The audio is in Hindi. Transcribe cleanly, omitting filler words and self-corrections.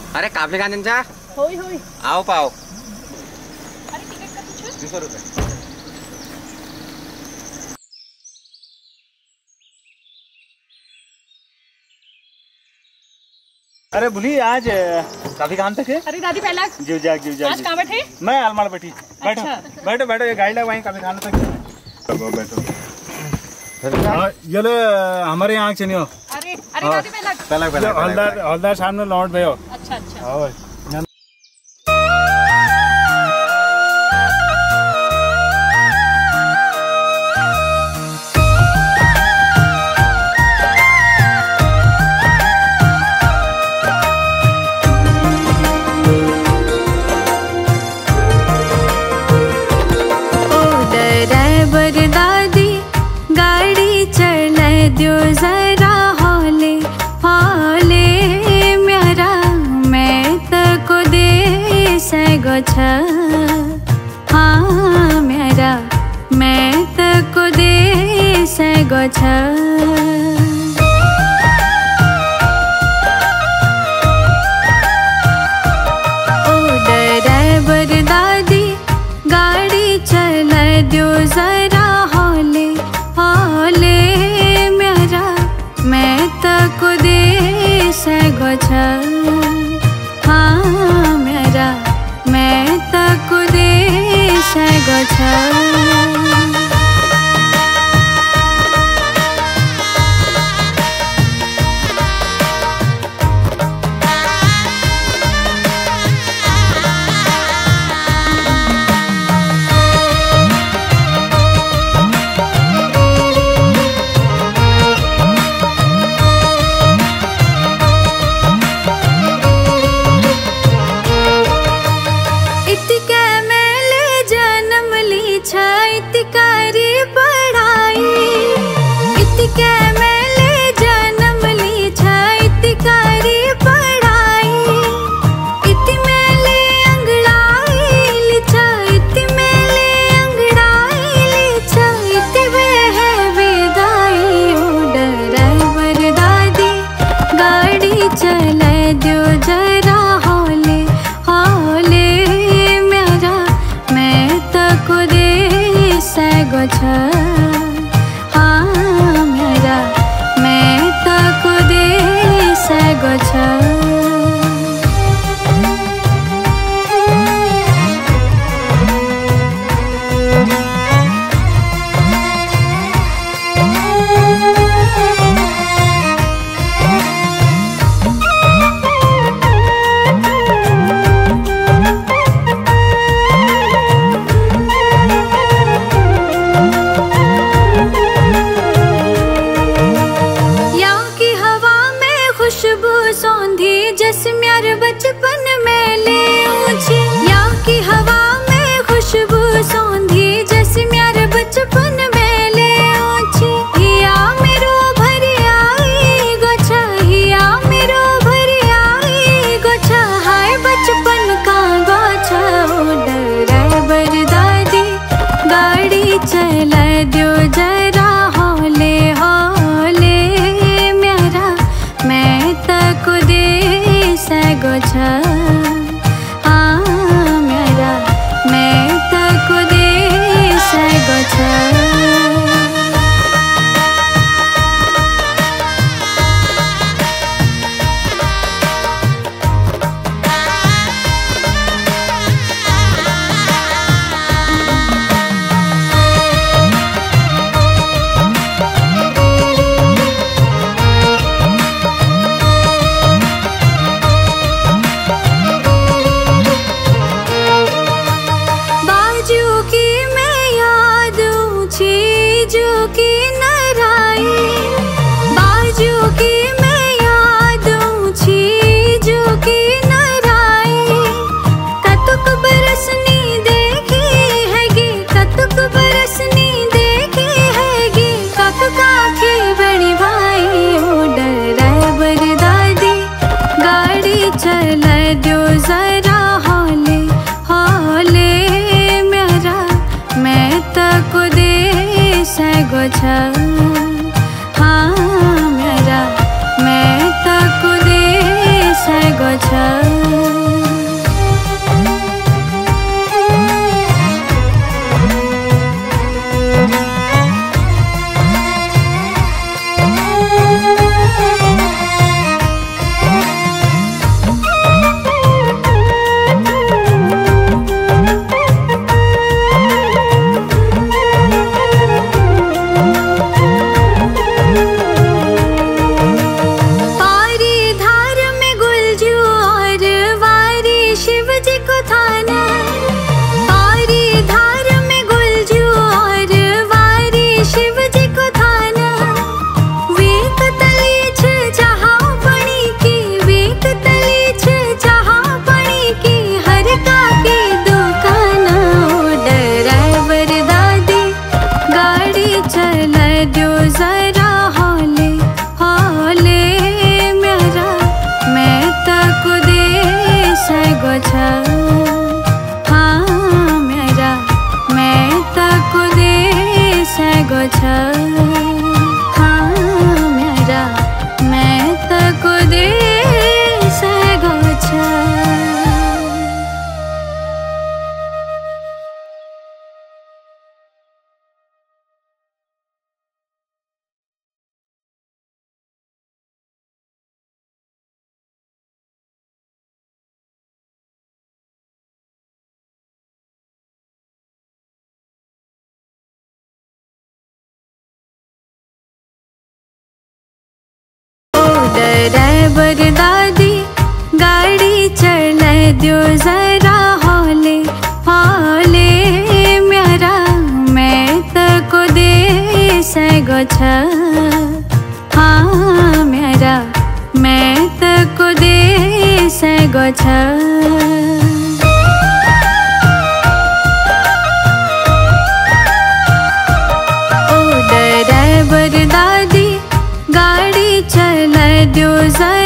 अरे काफी खाण्यांचा होय होय आव पाव. अरे तिकीट का तुझे 20 रुपये. अरे भूली आज काफी काम तक है. अरे दादी पहला जीव जा आज कहाँ बैठे? मैं अलमार बैठी. बैठो अच्छा। बैठो बैठो ये गाइड है वहीं काफी खाना तक. बैठो ये लो हमारे यहाँ चलिए. अरे अरे दादी पहला हवलदार सामने लौट भयो. अच्छा अच्छा हाँ दियो जरा हौले हौले म्यारा मैं तको दे सगो छ. हाँ म्यारा मैं तको दे सगो छ. ओ ड्राइवर दादी गाड़ी चला दियो जरा हौले हौले मैं तको दे सगो छ. हाँ मेरा मैं तको दे सगो छ. हाँ मेरा मैं तको दे सगो छ. बचपन में ले ऊंची यहाँ की हवा में खुशबू सौंधी जैसे म्यार बचपन में ले ऊंची. हिया मेरो भरी आई गोछा हिया मेरो भरी आई गोछा. हाय बचपन का गोछा. ड्राइवर दादी गाड़ी चला दियो जरा हौले हौले म्यारा मैं तको दे सगो छ. हाँ मेरा मैं तको दे सगो छ. ड्राइवर दादी गाड़ी चला दियो जरा हौले हौले म्यारा मैं तको दे सगो छ हाँ म्यारा मैं तको दे सगो छ ड्राइवर दादी गाड़ी चला दियो जरा